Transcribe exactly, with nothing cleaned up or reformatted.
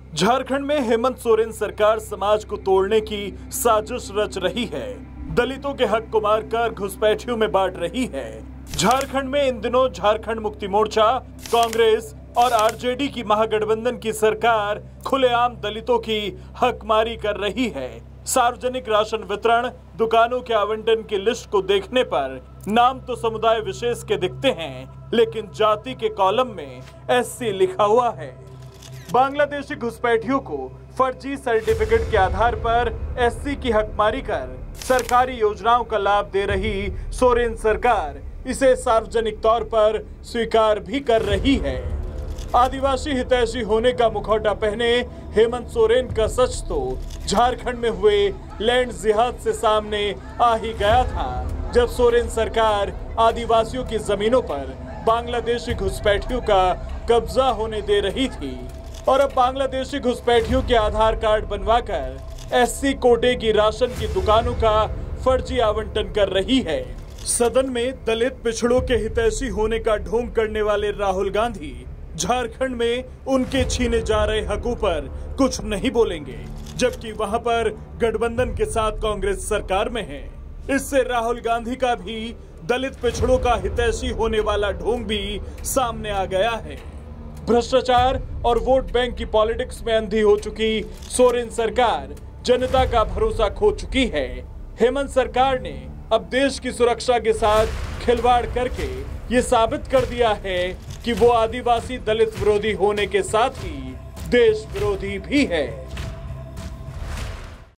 झारखंड में हेमंत सोरेन सरकार समाज को तोड़ने की साजिश रच रही है। दलितों के हक को मारकर घुसपैठियों में बांट रही है। झारखंड में इन दिनों झारखंड मुक्ति मोर्चा, कांग्रेस और आरजेडी की महागठबंधन की सरकार खुलेआम दलितों की हकमारी कर रही है। सार्वजनिक राशन वितरण, दुकानों के आवंटन की लिस्ट को देखने पर नाम तो समुदाय विशेष के दिखते हैं, लेकिन जाति के कॉलम में एससी लिखा हुआ है। बांग्लादेशी घुसपैठियों को फर्जी सर्टिफिकेट के आधार पर एससी की हकमारी कर सरकारी योजनाओं का लाभ दे रही सोरेन सरकार इसे सार्वजनिक तौर पर स्वीकार भी कर रही है। आदिवासी हितैषी होने का मुखौटा पहने हेमंत सोरेन का सच तो झारखंड में हुए लैंड जिहाद से सामने आ ही गया था, जब सोरेन सरकार आदिवासियों की जमीनों पर बांग्लादेशी घुसपैठियों का कब्जा होने दे रही थी और अब बांग्लादेशी घुसपैठियों के आधार कार्ड बनवाकर एससी कोटे की राशन की दुकानों का फर्जी आवंटन कर रही है। सदन में दलित पिछड़ों के हितैषी होने का ढोंग करने वाले राहुल गांधी झारखंड में उनके छीने जा रहे हकों पर कुछ नहीं बोलेंगे, जबकि वहां पर गठबंधन के साथ कांग्रेस सरकार में है। इससे राहुल गांधी का भी दलित पिछड़ों का हितैषी होने वाला ढोंग भी सामने आ गया है। भ्रष्टाचार और वोट बैंक की पॉलिटिक्स में अंधी हो चुकी सोरेन सरकार जनता का भरोसा खो चुकी है। हेमंत सरकार ने अब देश की सुरक्षा के साथ खिलवाड़ करके ये साबित कर दिया है कि वो आदिवासी दलित विरोधी होने के साथ ही देश विरोधी भी है।